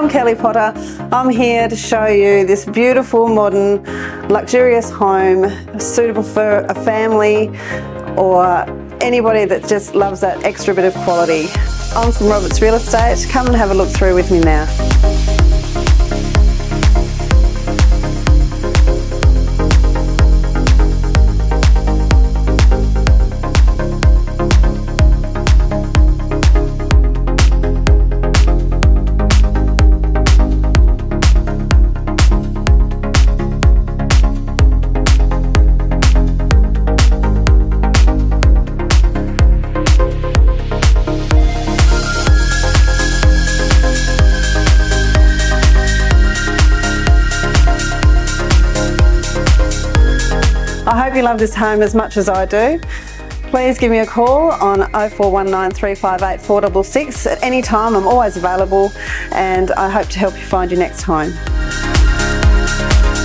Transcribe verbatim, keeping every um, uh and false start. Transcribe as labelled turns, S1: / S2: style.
S1: I'm Kelly Potter. I'm here to show you this beautiful, modern, luxurious home suitable for a family or anybody that just loves that extra bit of quality. I'm from Roberts Real Estate. Come and have a look through with me now. I hope you love this home as much as I do. Please give me a call on oh four one nine, three five eight, four six six at any time. I'm always available, and I hope to help you find your next home.